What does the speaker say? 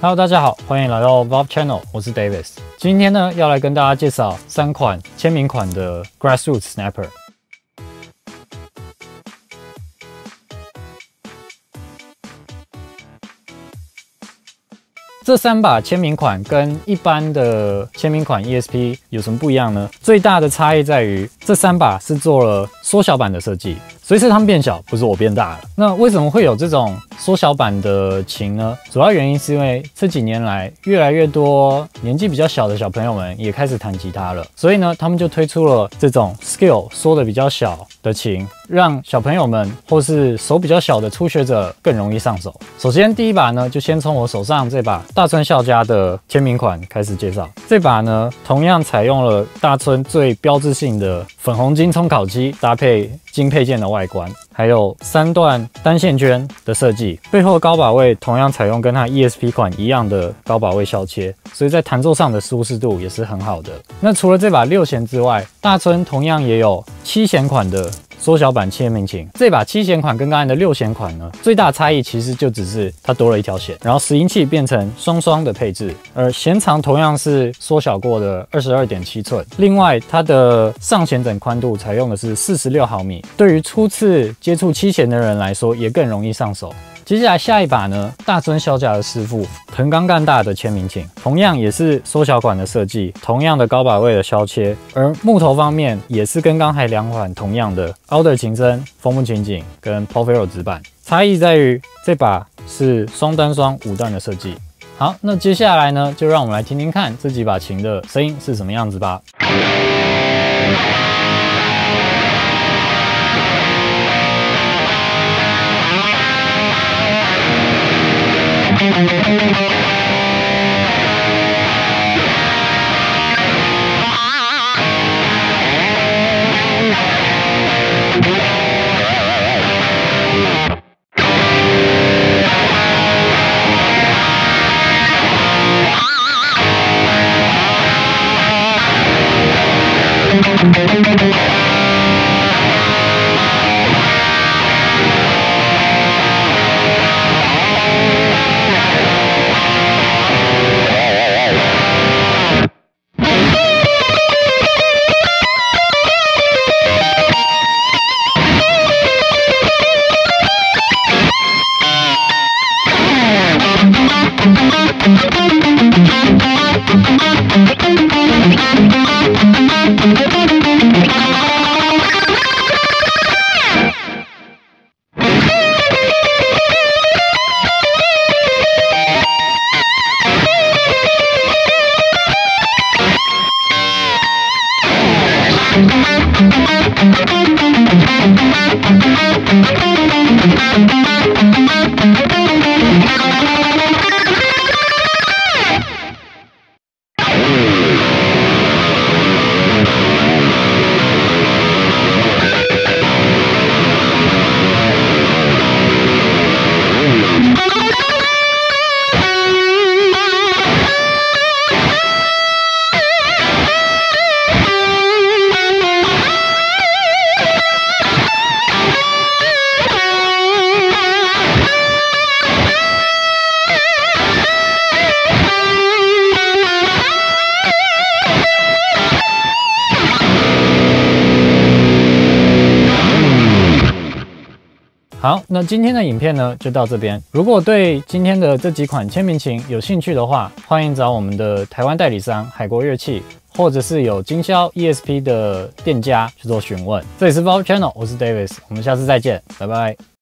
Hello， 大家好，欢迎来到 Valve Channel， 我是 Davis。今天呢，要来跟大家介绍3款签名款的 Grassroots Snapper。这3把签名款跟一般的签名款 ESP 有什么不一样呢？最大的差异在于，这3把是做了缩小版的设计。 随着它们变小，不是我变大了。那为什么会有这种缩小版的琴呢？主要原因是因为这几年来，越来越多年纪比较小的小朋友们也开始弹吉他了，所以呢，他们就推出了这种 scale 缩的比较小的琴，让小朋友们或是手比较小的初学者更容易上手。首先第一把呢，就先从我手上这把大村孝家的签名款开始介绍。这把呢，同样采用了大村最标志性的粉红金冲烤机，搭配金配件的外观，还有3段单线圈的设计，背后的高把位同样采用跟它 ESP 款一样的高把位削切，所以在弹奏上的舒适度也是很好的。那除了这把6弦之外，大村同样也有7弦款的缩小版签名琴。这把7弦款跟刚才的6弦款呢，最大差异其实就只是它多了一条弦，然后拾音器变成双的配置，而弦长同样是缩小过的22.7寸。另外，它的上弦枕宽度采用的是46毫米。 对于初次接触7弦的人来说，也更容易上手。接下来下一把呢，大村孝家的师傅藤冈干大的签名琴，同样也是缩小款的设计，同样的高把位的削切，而木头方面也是跟刚才2款同样的 Alder 琴身、枫木琴颈跟 Porphyro 指板，差异在于这把是双单双5段的设计。好，那接下来呢，就让我们来听听看这几把琴的声音是什么样子吧。 好，那今天的影片呢就到这边。如果对今天的这几款签名琴有兴趣的话，欢迎找我们的台湾代理商海国乐器，或者是有经销 ESP 的店家去做询问。这里是 Valve Channel， 我是 Davis， 我们下次再见，拜拜。